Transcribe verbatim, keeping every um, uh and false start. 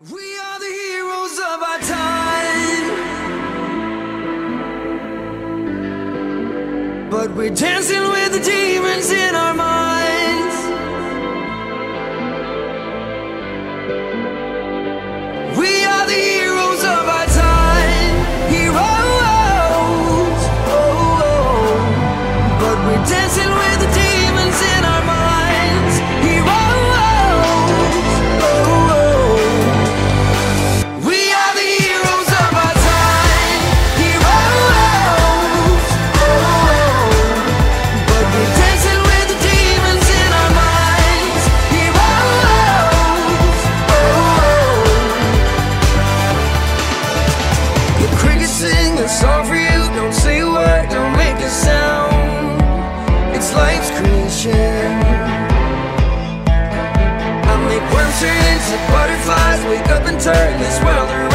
We are the heroes of our time, but we're dancing with the demons in our minds. We are the heroes of our time, heroes, oh, oh. But we're dancing with the demons in our minds, heroes, oh, oh. We are the heroes of our time, heroes, oh, oh. But we're dancing with the demons in our minds, heroes, oh, oh. The crickets sing a song for you, don't say a word, don't make a sound. It's life's creation. I make worms turn into butterflies, wake up and turn this world around.